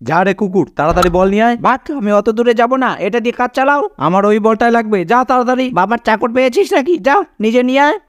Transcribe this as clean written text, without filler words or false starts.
যা রে কুকুর, তাড়াতাড়ি বল নিয়ে আয়। বাক, আমি অত দূরে যাব না, এটা দিয়ে কাজ চালাও। আমার ওই বলটাই লাগবে, যা তাড়াতাড়ি। বাবার চাকর পেয়েছিস নাকি? যা নিজে নিয়ে আয়।